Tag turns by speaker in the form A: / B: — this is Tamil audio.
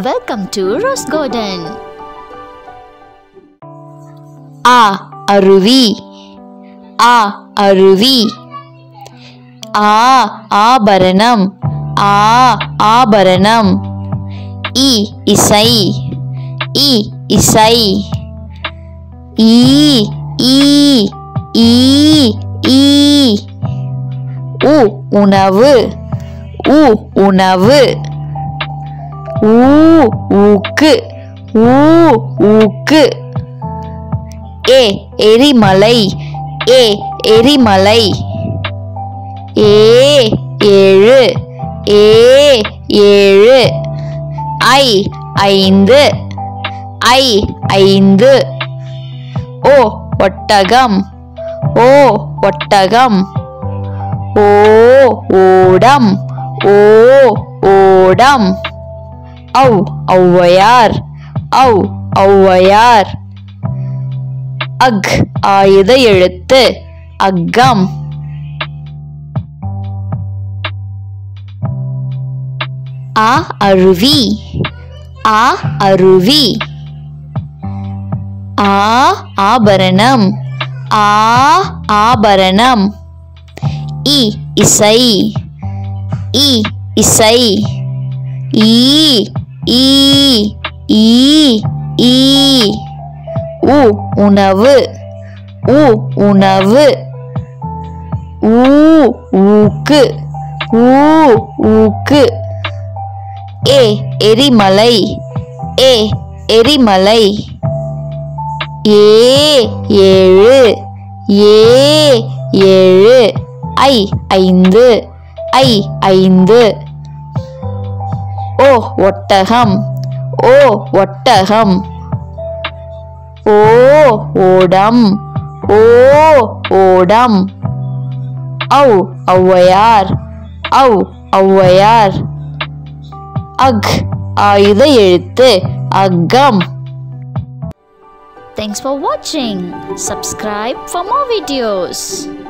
A: Welcome to Rose Garden.
B: அருவி அருவி. ஆபரணம் ஆபரணம். இசை இசை. உணவு உணவு. ஊக்கு ஊக்கு. எரிமலை எரிமலை. ஏழு ஏழு. ஐந்து ஐந்து. ஒட்டகம் ஒட்டகம். ஓடம் ஓடம். ஔவையார் ஔவையார். ஆயுத எழுத்து அக்கம். அருவி அருவி. ஆபரணம் ஆபரணம். இசை இசை. உணவு உணவு. ஊக்கு ஊக்கு. எரிமலை எரிமலை. ஏழு ஏழு. ஐந்து ஐந்து. ஒட்டகம் ஒட்டகம். ஓடம் ஓடம். ஔவையார் ஔவையார். ஆயுத எழுத்து அக்கம்.
A: Thanks for watching. Subscribe for more videos.